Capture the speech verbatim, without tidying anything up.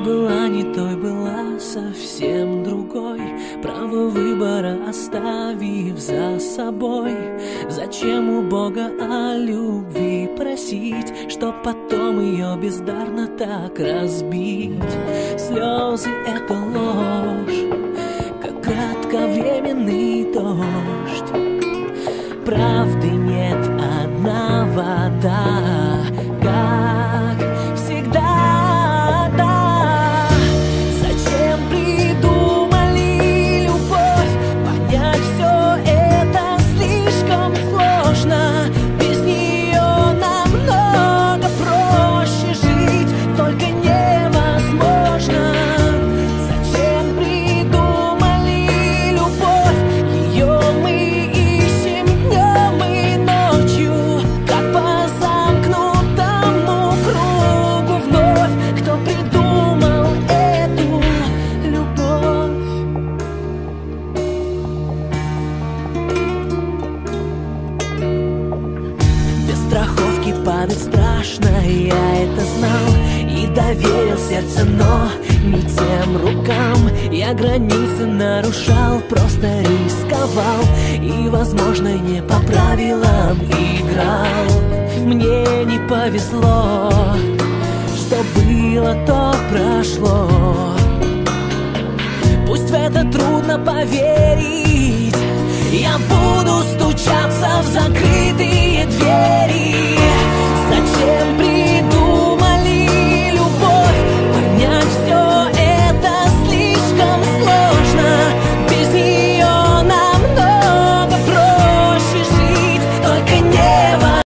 была не той, была совсем другой, право выбора оставив за собой. Зачем у Бога о любви просить, чтоб потом ее бездарно так разбить? Слезы — это ложь, как кратковременный дождь. Правды нет, одна вода, как всегда, да. Зачем придумали любовь? Понять все это слишком сложно. Без нее намного проще жить, только невозможно. Зачем придумали любовь? Ее мы ищем днем и ночью, как по замкнутому кругу вновь. Кто придумал эту любовь? Без страховки падать страшно, я это знал, и доверил сердце, но не тем рукам. Я границы нарушал, просто рисковал, и, возможно, не по правилам играл. Мне не повезло, что было, то прошло. Пусть в это трудно поверить, я буду стучаться в закрытые двери. Зачем при